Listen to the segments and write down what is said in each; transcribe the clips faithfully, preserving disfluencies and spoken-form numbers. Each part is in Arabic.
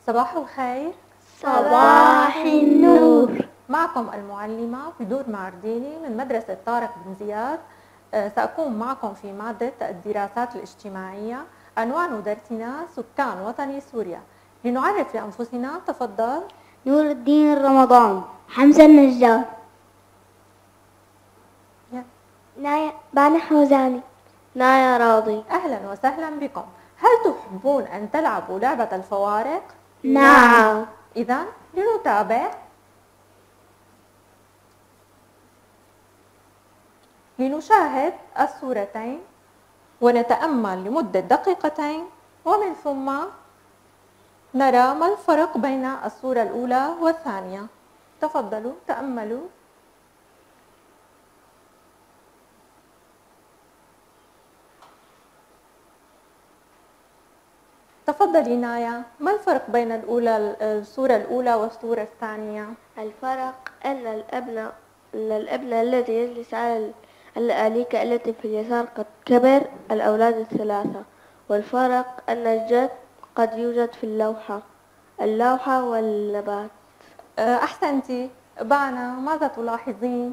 صباح الخير. صباح النور. معكم المعلمة بدور معرديني من مدرسة طارق بن زياد. سأكون معكم في مادة الدراسات الاجتماعية. عنوان درسنا سكان وطني سوريا. لنعرف بأنفسنا. تفضل. نور الدين الرمضان. حمزة النجار. نايا بانا حوزاني. نايا راضي. أهلا وسهلا بكم. هل تحبون أن تلعبوا لعبة الفوارق؟ نعم. إذن لنتابع. لنشاهد الصورتين ونتأمل لمدة دقيقتين، ومن ثم نرى ما الفرق بين الصورة الأولى والثانية. تفضلوا تأملوا. تفضلي نايا، ما الفرق بين الأولى الصورة الأولى والصورة الثانية؟ الفرق أن الابن أن الابن الذي يجلس على الآليكة التي في اليسار قد كبر الأولاد الثلاثة، والفرق أن الجد قد يوجد في اللوحة اللوحة والنبات. أحسنتي. بانا، ماذا تلاحظين؟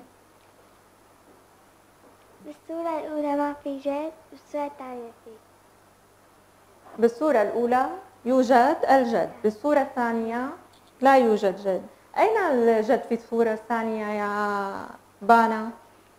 بالصورة الأولى ما في جد، بالصورة الثانية في. بالصورة الأولى يوجد الجد، بالصورة الثانية لا يوجد جد. أين الجد في الصورة الثانية يا بانا؟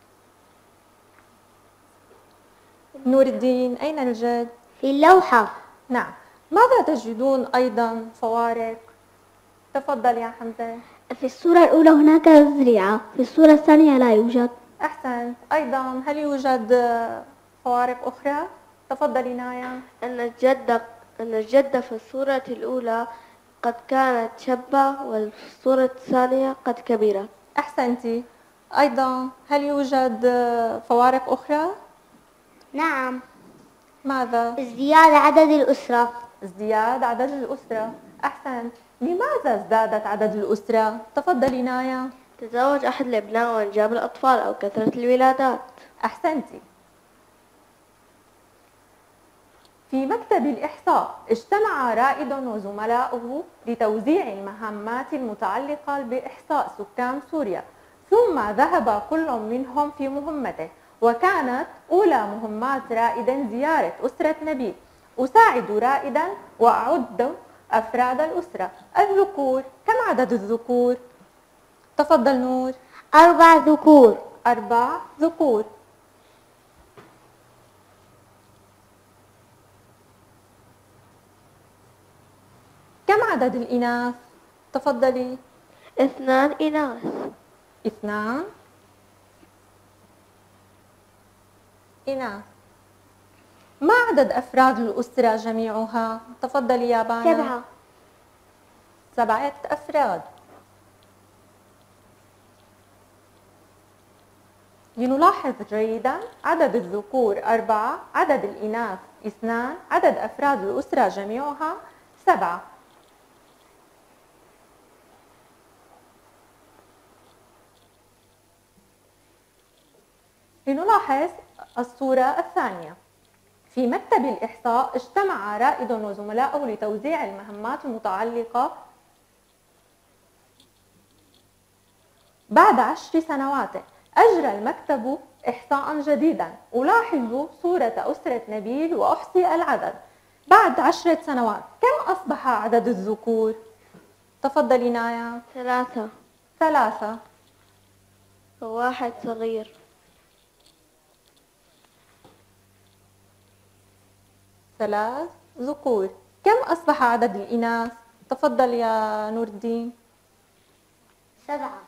نور الدين، أين الجد؟ في اللوحة. نعم. ماذا تجدون أيضا فوارق؟ تفضل يا حمزة. في الصورة الأولى هناك زريعة، في الصورة الثانية لا يوجد. أحسنت. أيضا هل يوجد فوارق أخرى؟ تفضلي نايا. أن الجدة أن الجدة في الصورة الأولى قد كانت شابة، والصورة الثانية قد كبرت. أحسنتي. أيضا هل يوجد فوارق أخرى؟ نعم. ماذا؟ ازدياد عدد الأسرة. ازدياد عدد الأسرة. أحسنت. لماذا ازدادت عدد الأسرة؟ تفضلي نايا. تزوج أحد الأبناء وأنجاب الأطفال أو كثرة الولادات. أحسنتي. في مكتب الإحصاء اجتمع رائد وزملاؤه لتوزيع المهمات المتعلقة بإحصاء سكان سوريا، ثم ذهب كل منهم في مهمته. وكانت أولى مهمات رائد زيارة أسرة نبيل. أساعد رائدا وأعد أفراد الأسرة. الذكور، كم عدد الذكور؟ تفضل نور. أربع ذكور. أربع ذكور. كم عدد الإناث؟ تفضلي. اثنان إناث. اثنان إناث. ما عدد أفراد الأسرة جميعها؟ تفضلي يا بانا. سبعة. سبعة أفراد. لنلاحظ جيدا، عدد الذكور أربعة، عدد الإناث اثنان، عدد أفراد الأسرة جميعها سبعة. لنلاحظ الصورة الثانية. في مكتب الإحصاء اجتمع رائد وزملاؤه لتوزيع المهمات المتعلقة. بعد عشر سنوات أجرى المكتب إحصاء جديدا. ألاحظ صورة أسرة نبيل وأحصي العدد. بعد عشرة سنوات كم أصبح عدد الذكور؟ تفضلي نايا. ثلاثة. ثلاثة. وواحد صغير. ثلاث ذكور. كم أصبح عدد الإناث؟ تفضل يا نور الدين. سبعة.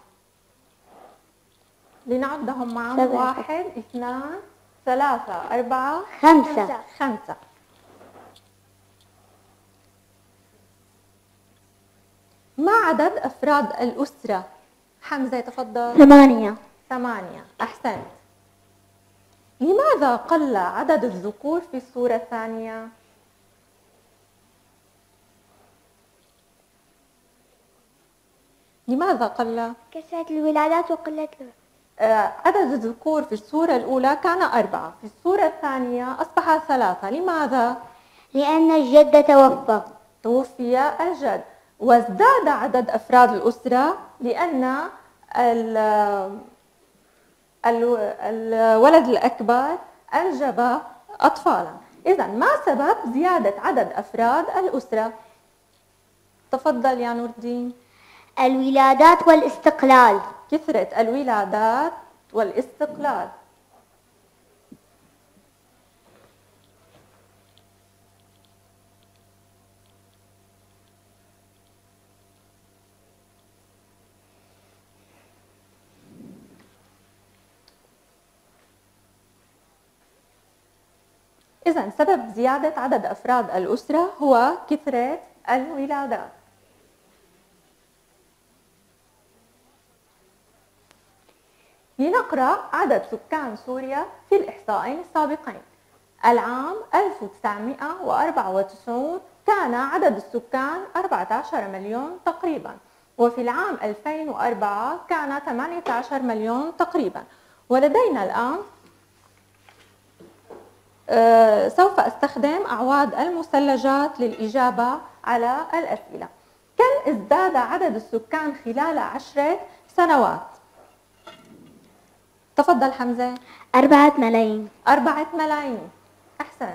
لنعدهم معا. سبعة. واحد اثنان ثلاثة أربعة خمسة. خمسة. ما عدد أفراد الأسرة؟ حمزة تفضل. ثمانية. ثمانية. أحسنت. لماذا قل عدد الذكور في الصورة الثانية؟ لماذا قل؟ كثرة الولادات وقلة عدد الذكور في الصورة الأولى كان أربعة، في الصورة الثانية أصبح ثلاثة. لماذا؟ لأن الجد توفى. توفي الجد. وازداد عدد أفراد الأسرة لأن الولد الأكبر أنجب أطفالا. إذا ما سبب زيادة عدد أفراد الأسرة؟ تفضل يا نور الدين. الولادات والاستقلال. كثرة الولادات والاستقلال. إذن سبب زيادة عدد أفراد الأسرة هو كثرة الولادات. لنقرأ عدد سكان سوريا في الإحصائين السابقين. العام ألف وتسعمئة وأربعة وتسعين كان عدد السكان أربعة عشر مليون تقريبا، وفي العام ألفين وأربعة كان ثمانية عشر مليون تقريبا. ولدينا الآن أه سوف أستخدم أعواد المثلجات للإجابة على الأسئلة. كم ازداد عدد السكان خلال عشرة سنوات؟ تفضل حمزة. أربعة ملايين. أربعة ملايين. أحسن.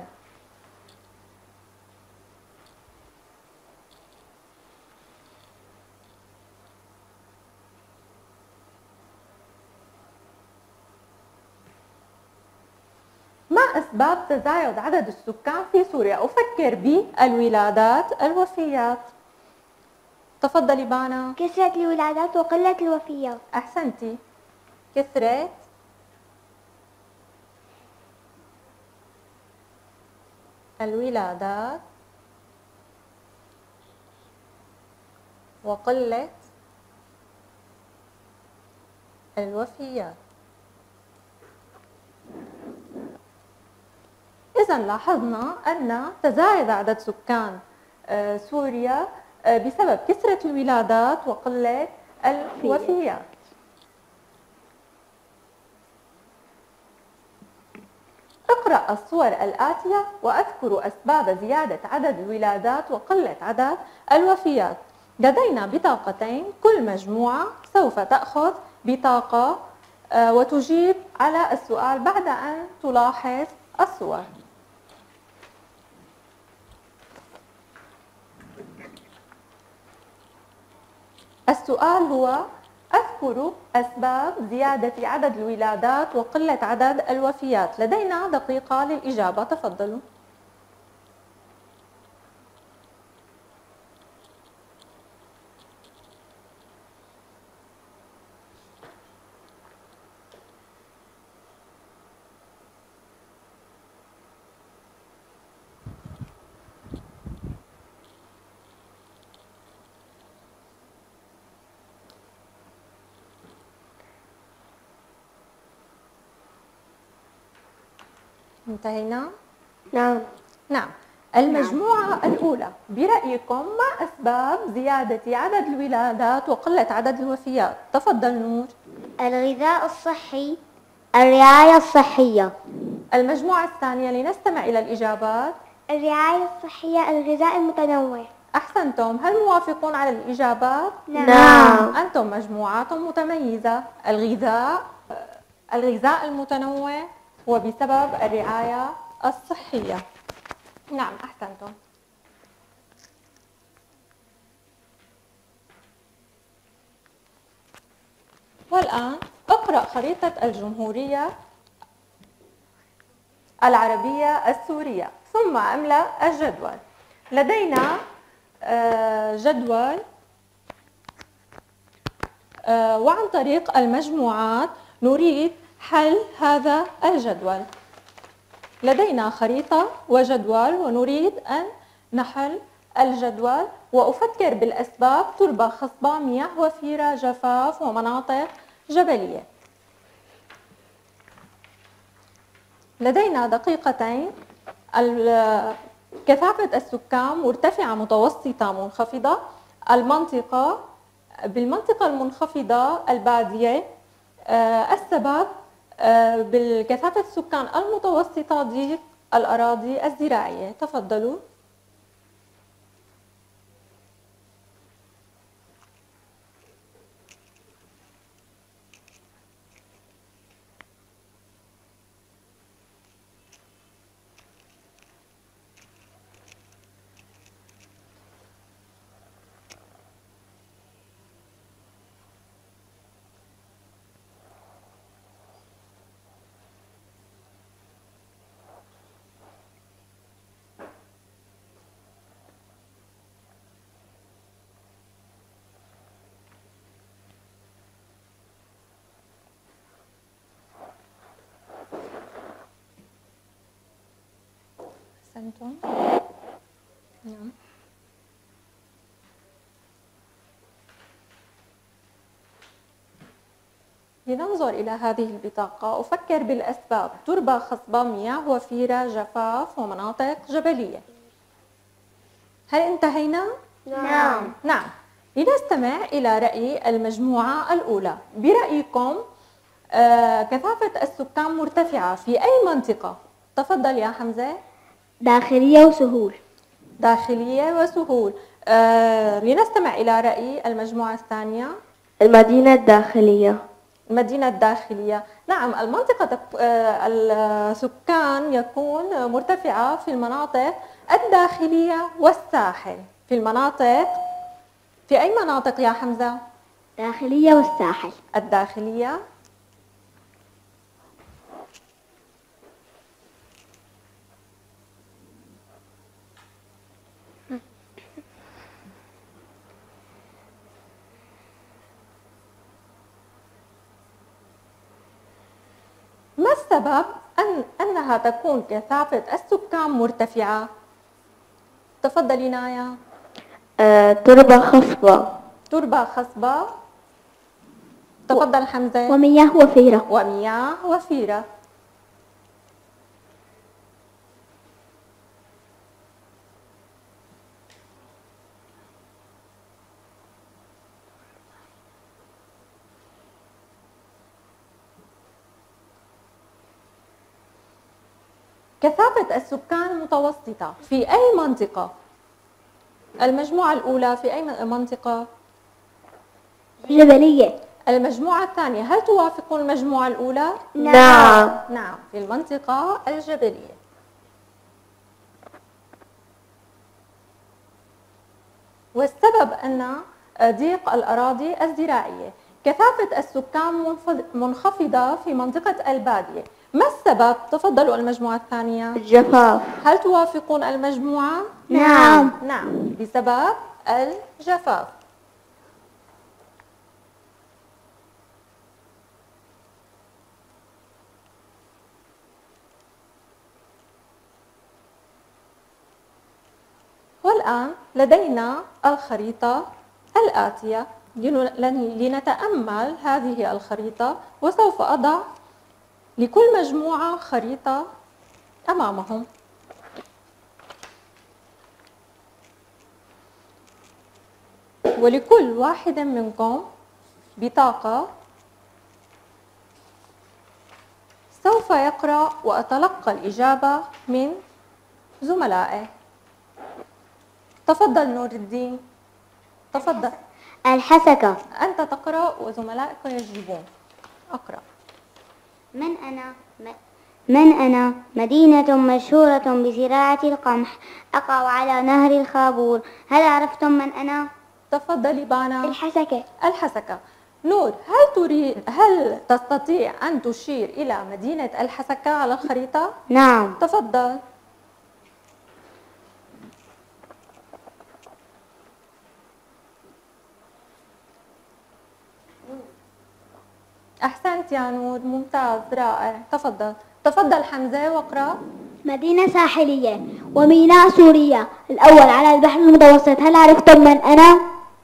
ما أسباب تزايد عدد السكان في سوريا؟ أفكر بالولادات، الوفيات. تفضلي بانا. كثرة الولادات وقلة الوفيات. أحسنتي. كثرة الولادات وقلة الوفيات. إذا لاحظنا أن تزايد عدد سكان سوريا بسبب كثرة الولادات وقلة الوفيات. اقرأ الصور الآتية وأذكر أسباب زيادة عدد الولادات وقلة عدد الوفيات. لدينا بطاقتين، كل مجموعة سوف تأخذ بطاقة وتجيب على السؤال بعد أن تلاحظ الصور. السؤال هو: أذكر أسباب زيادة عدد الولادات وقلة عدد الوفيات. لدينا دقيقة للإجابة، تفضلوا. انتهينا؟ نعم. نعم. المجموعة الأولى، برأيكم ما أسباب زيادة عدد الولادات وقلة عدد الوفيات؟ تفضل نور. الغذاء الصحي، الرعاية الصحية. المجموعة الثانية لنستمع إلى الإجابات. الرعاية الصحية، الغذاء المتنوع. أحسنتم. هل موافقون على الإجابات؟ نعم. أنتم مجموعات متميزة. الغذاء الغذاء المتنوع وبسبب الرعاية الصحية. نعم أحسنتم. والآن اقرأ خريطة الجمهورية العربية السورية ثم املأ الجدول. لدينا جدول وعن طريق المجموعات نريد حل هذا الجدول. لدينا خريطة وجدول ونريد أن نحل الجدول، وأفكر بالأسباب: تربة خصبة، مياه وفيرة، جفاف، ومناطق جبلية. لدينا دقيقتين. كثافة السكان مرتفعة، متوسطة، منخفضة. المنطقة بالمنطقة المنخفضة البادية. السبب بالكثافة السكان المتوسطة ضيق الأراضي الزراعية. تفضلوا. أحسنتم. نعم. لننظر إلى هذه البطاقة. أفكر بالأسباب: تربة خصبة، مياه وفيرة، جفاف، ومناطق جبلية. هل انتهينا؟ نعم. نعم. لنستمع إلى رأي المجموعة الأولى. برأيكم آه كثافة السكان مرتفعة في أي منطقة؟ تفضل يا حمزة. داخلية وسهول. داخلية وسهول. آه لنستمع إلى رأي المجموعة الثانية. المدينة الداخلية. المدينة الداخلية. نعم، المنطقة آه السكان يكون مرتفعة في المناطق الداخلية والساحل. في المناطق في أي مناطق يا حمزة؟ داخلية والساحل. الداخلية. ما السبب أن أنها تكون كثافة السكان مرتفعة؟ تفضلي نايا. آه، تربة خصبة. تربة خصبة. تفضل حمزة. ومياه وفيرة. ومياه وفيرة. كثافة السكان متوسطة في أي منطقة؟ المجموعة الأولى في أي منطقة؟ جبلية. المجموعة الثانية هل توافقون المجموعة الأولى؟ نعم. نعم، في المنطقة الجبلية. والسبب أن ضيق الأراضي الزراعية. كثافة السكان منخفضة في منطقة البادية. ما السبب؟ تفضلوا المجموعة الثانية. الجفاف. هل توافقون المجموعة؟ نعم. نعم، بسبب الجفاف. والآن لدينا الخريطة الآتية. لنتأمل هذه الخريطة، وسوف أضع لكل مجموعة خريطة أمامهم. ولكل واحد منكم بطاقة سوف يقرأ وأتلقى الإجابة من زملائه. تفضل نور الدين. تفضل. الحسكة. أنت تقرأ وزملائك يجيبون. أقرأ. من أنا من أنا مدينة مشهورة بزراعة القمح، أقع على نهر الخابور. هل عرفتم من أنا؟ تفضلي بانا. الحسكة. الحسكة. نور، هل تريد هل تستطيع أن تشير إلى مدينة الحسكة على الخريطة؟ نعم. تفضل. أحسنت يا نور، ممتاز، رائع. تفضل. تفضل حمزة واقرأ. مدينة ساحلية وميناء سوريا الأول على البحر المتوسط. هل عرفتم من أنا؟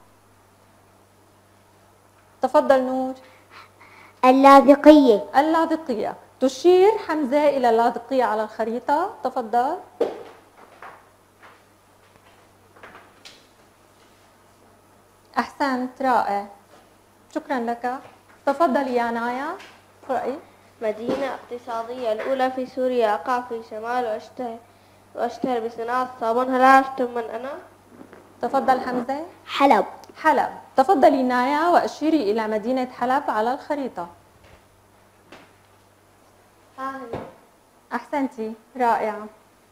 تفضل نور. اللاذقية. اللاذقية. تشير حمزة إلى اللاذقية على الخريطة. تفضل. أحسنت، رائع، شكرا لك. تفضل يا نايا، اقرأي. مدينة اقتصادية الأولى في سوريا، أقع في شمال وأشتهر وأشتهر بصناعة الصابون. هل عرفتم من أنا؟ تفضل حمزة. حلب. حلب. تفضلي نايا وأشيري إلى مدينة حلب على الخريطة. أحسنتي، رائعة.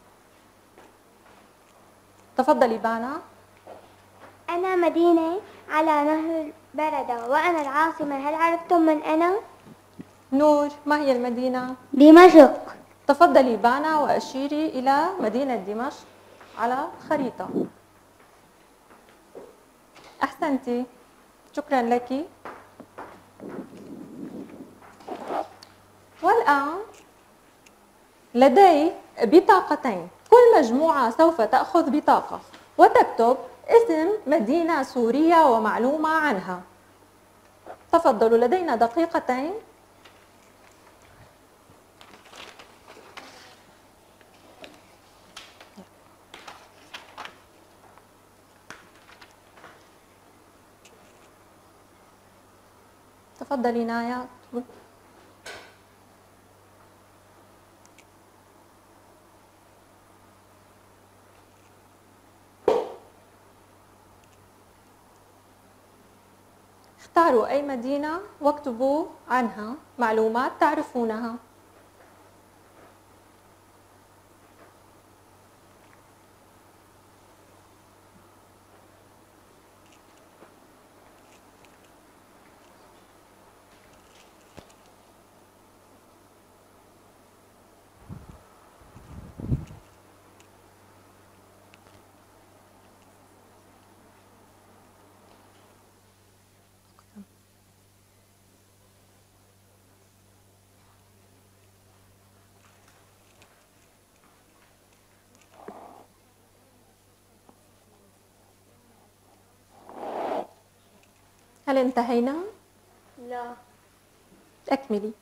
تفضلي بانا. أنا مدينة على نهر البردة وأنا العاصمة. هل عرفتم من أنا؟ نور، ما هي المدينة؟ دمشق. تفضلي بانا وأشيري إلى مدينة دمشق على الخريطة. أحسنتي، شكرا لك. والآن لدي بطاقتين، كل المجموعة سوف تأخذ بطاقة وتكتب اسم مدينة سورية ومعلومة عنها. تفضلوا، لدينا دقيقتين. تفضلي نايا. اختاروا أي مدينة واكتبوا عنها معلومات تعرفونها. هل انتهينا؟ لا. أكملي.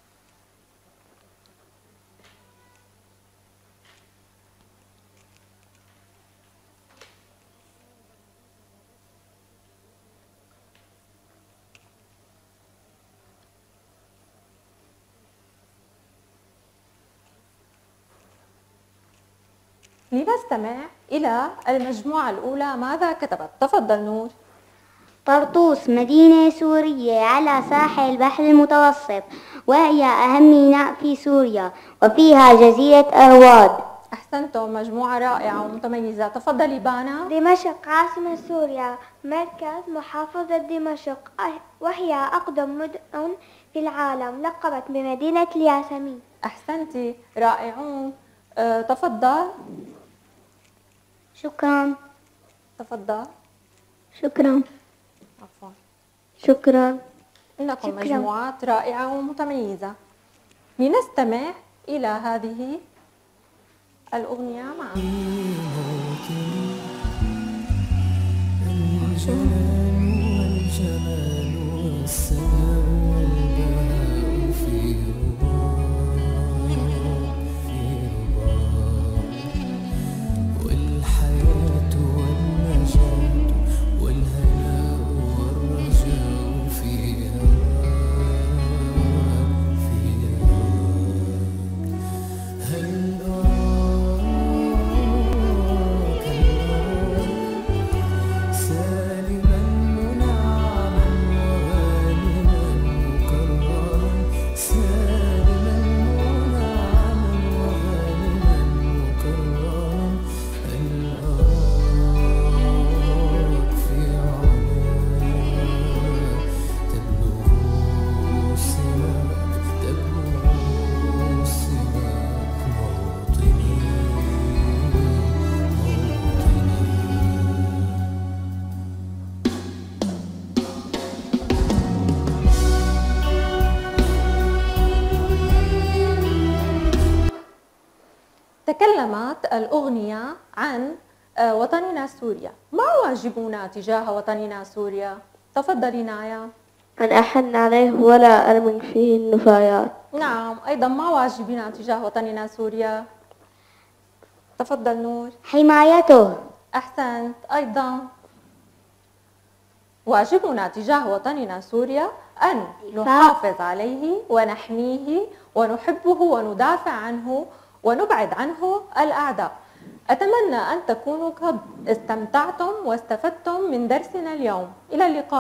لنستمع إلى المجموعة الأولى ماذا كتبت. تفضل نور. طرطوس مدينة سورية على ساحل البحر المتوسط، وهي أهم ميناء في سوريا، وفيها جزيرة أرواد. أحسنتم، مجموعة رائعة ومتميزة. تفضلي بانا. دمشق عاصمة سوريا، مركز محافظة دمشق، وهي أقدم مدن في العالم، لقبت بمدينة الياسمين. أحسنتي، رائعون. أه، تفضل. شكرا. تفضل. شكرا. عفوا. شكرا. إنكم شكرا. مجموعات رائعة ومتميزة. لنستمع إلى هذه الأغنية معا. تكلمت الأغنية عن وطننا سوريا. ما واجبنا تجاه وطننا سوريا؟ تفضلي نايا. أن أحن عليه ولا أرمي فيه النفايات. نعم، أيضا ما واجبنا تجاه وطننا سوريا؟ تفضل نور. حمايته. أحسنت. أيضا واجبنا تجاه وطننا سوريا أن نحافظ عليه ونحميه ونحبه وندافع عنه ونبعد عنه الأعداء. أتمنى أن تكونوا قد استمتعتم واستفدتم من درسنا اليوم. إلى اللقاء.